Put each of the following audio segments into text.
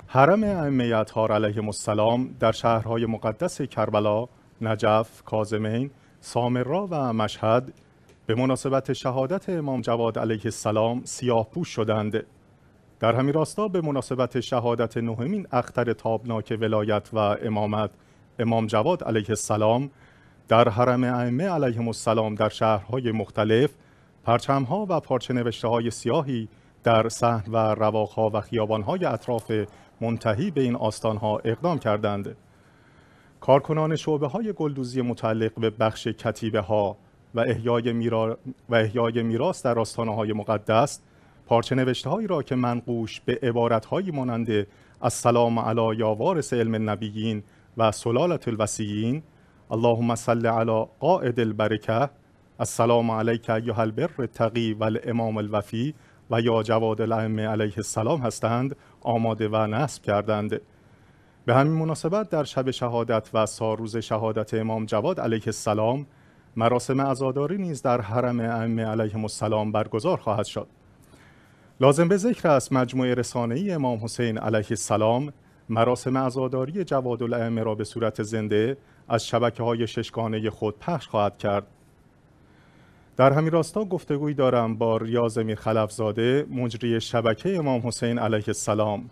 حرم ائمه اطهار علیهم السلام در شهرهای مقدس کربلا، نجف، کاظمین، سامرا و مشهد به مناسبت شهادت امام جواد علیه السلام سیاه‌پوش شدند. در همین راستا به مناسبت شهادت نهمین اختر تابناک ولایت و امامت امام جواد علیه السلام در حرم ائمه علیهم السلام در شهرهای مختلف پرچم‌ها و پارچه نوشته‌های سیاهی در صحن و رواق‌ها و خیابان‌های اطراف منتهی به این آستان‌ها اقدام کردند. کارکنان شعبه‌های گلدوزی متعلق به بخش کتیبه‌ها و احیای میراث در آستانه‌های مقدس پارچه نوشته‌هایی را که منقوش به عبارت‌هایی مانند السلام علی یا وارث علم النبیین و سلالة الوصیین، اللهم صل علی قائد البرکه، السلام علیک ایها البر التقی و الامام الوفی و یا جواد الائمه علیه السلام هستند آماده و نصب کردند. به همین مناسبت در شب شهادت و سالروز شهادت امام جواد علیه السلام مراسم عزاداری نیز در حرم ائمه علیهم السلام برگزار خواهد شد. لازم به ذکر است مجموعه رسانه‌ای امام حسین علیه السلام مراسم عزاداری جواد الائمه را به صورت زنده از شبکه‌های ششگانه خود پخش خواهد کرد. در همین راستا گفتگویی دارم با ریاض میرخلفزاده، مجری شبکه امام حسین علیه السلام.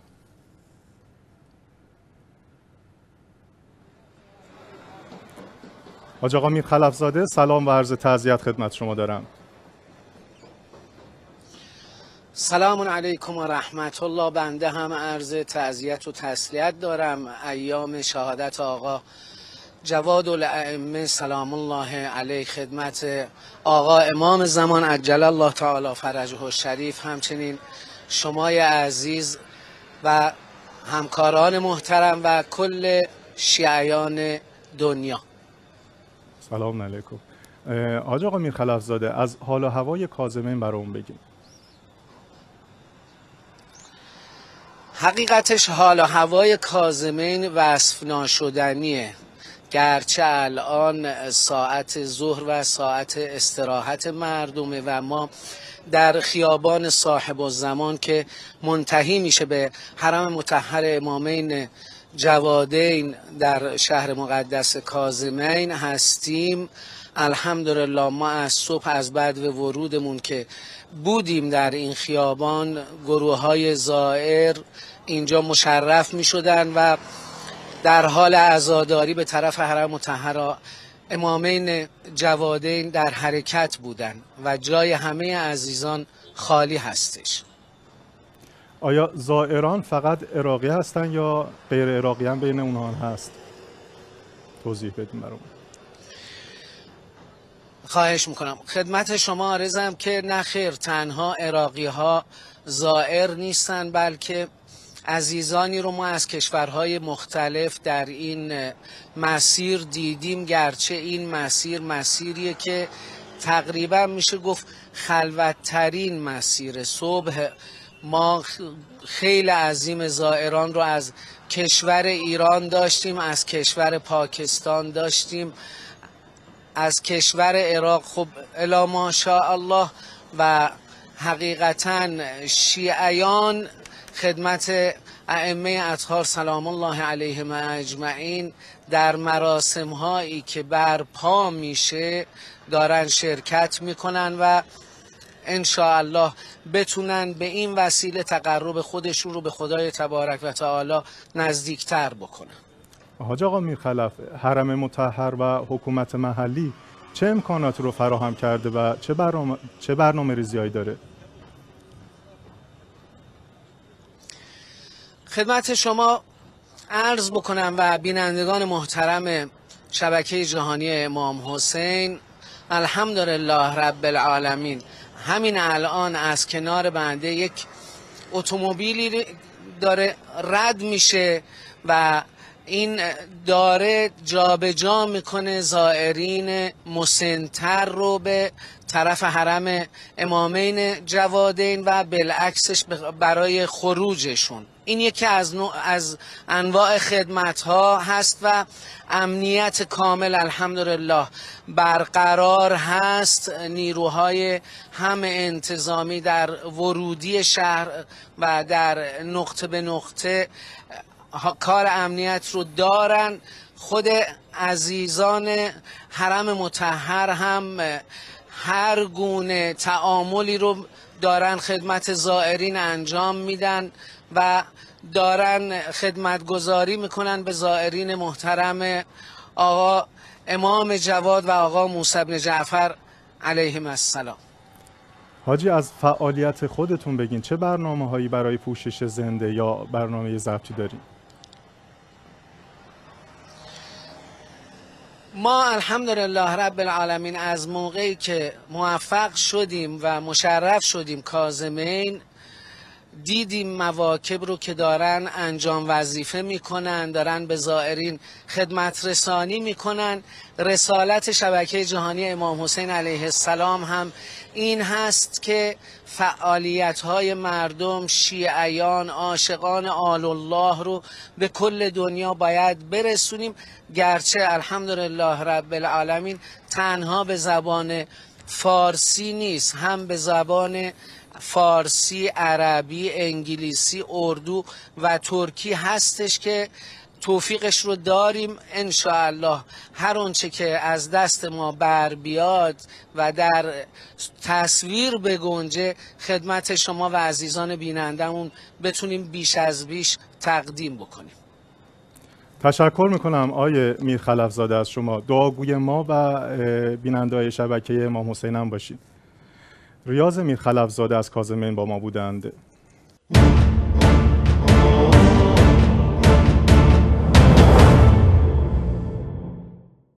حاج آقا میرخلفزاده، سلام و عرض تعزیت خدمت شما دارم. سلام علیکم و رحمت الله. بنده هم عرض تعزیت و تسلیت دارم. ایام شهادت آقا جواد الائمه سلام الله علیه خدمت آقا امام زمان عجل الله تعالی فرجه الشریف، همچنین شمای عزیز و همکاران محترم و کل شیعیان دنیا. سلام علیکم. حاج آقا میرخلفزاده، از حال و هوای کاظمین برام بگیم. حقیقتش حال و هوای کاظمین وصف ناشدنیه، گرچه الان ساعت ظهر و ساعت استراحت مردمه و ما در خیابان صاحب الزمان که منتهی میشه به حرم مطهر امامین جوادین در شهر مقدس کاظمین هستیم. الحمدلله ما از صبح از بعد ورودمون که بودیم در این خیابان، گروه های زائر اینجا مشرف می شدن و در حال عزاداری به طرف حرم مطهر امامین جوادین در حرکت بودن و جای همه عزیزان خالی هستش. آیا زائران فقط عراقی هستن یا غیر عراقی هم بین اونها هست؟ توضیح بدیم برام. خواهش میکنم. خدمت شما عرضم که نه خیر، تنها عراقی ها زائر نیستن، بلکه عزیزانی رو ما از کشورهای مختلف در این مسیر دیدیم، گرچه این مسیر مسیریه که تقریبا میشه گفت خلوتترین مسیر. صبح ما خیلی عظیم زائران رو از کشور ایران داشتیم، از کشور پاکستان داشتیم، از کشور عراق، خب الا ماشاءالله. و حقیقتا شیعیان خدمت ائمه اطهار سلام الله علیهم اجمعین در مراسم هایی که برپا میشه دارن شرکت میکنن و انشاءالله بتونن به این وسیله تقرب خودشون رو به خدای تبارک و تعالی نزدیکتر بکنن. حاج آقا میرخلف، حرم مطهر و حکومت محلی چه امکاناتی رو فراهم کرده و چه برنامه ریزی‌هایی داره؟ خدمت شما عرض بکنم و بینندگان محترم شبکه جهانی امام حسین، الحمدلله رب العالمین، همین الان از کنار بنده یک اتومبیلی داره رد میشه و این داره جابجا میکنه زائرین مسن‌تر رو به طرف حرم امامین جوادین و بالعکسش برای خروجشون. این یکی از انواع خدمت ها هست و امنیت کامل الحمدلله برقرار هست. نیروهای هم انتظامی در ورودی شهر و در نقطه به نقطه کار امنیت رو دارن. خود عزیزان حرم مطهر هم هر گونه تعاملی رو دارن خدمت زائرین انجام میدن و دارن خدمتگزاری میکنن به زائرین محترم آقا امام جواد و آقا موسی بن جعفر علیهم السلام. حاجی از فعالیت خودتون بگین، چه برنامه هایی برای پوشش زنده یا برنامه ضبطی دارین؟ ما الحمدلله رب العالمین از موقعی که موفق شدیم و مشرف شدیم کاظمین، دیدیم مواکب رو که دارن انجام وظیفه میکنن، دارن به زائرین خدمت رسانی میکنن. رسالت شبکه جهانی امام حسین علیه السلام هم این هست که فعالیت های مردم، شیعیان، عاشقان آل الله رو به کل دنیا باید برسونیم. گرچه الحمدلله رب العالمین تنها به زبان فارسی نیست، هم به زبان فارسی، عربی، انگلیسی، اردو و ترکی هستش که توفیقش رو داریم. انشاءالله هر اونچه که از دست ما بر بیاد و در تصویر بگنجه خدمت شما و عزیزان بینندمون بتونیم بیش از بیش تقدیم بکنیم. تشکر میکنم آیه میر خلفزاده از شما. دعاگوی ما و بیننده‌های شبکه امام حسین هم باشید. ریاض میر خلفزاده از کاظمین با ما بودند.